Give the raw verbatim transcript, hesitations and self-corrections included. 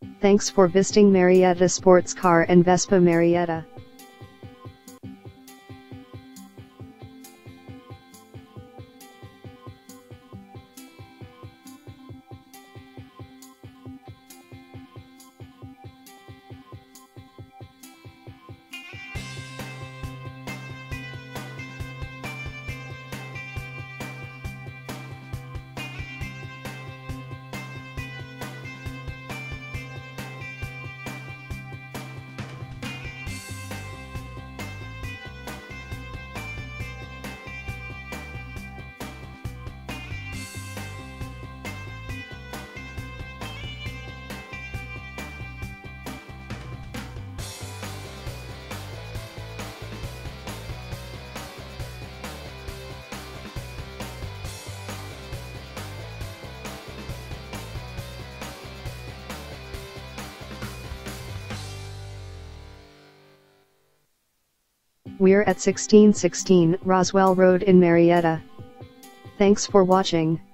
Thanks for visiting Marietta Sports Car and Vespa Marietta. We're at sixteen sixteen Roswell Road in Marietta. Thanks for watching.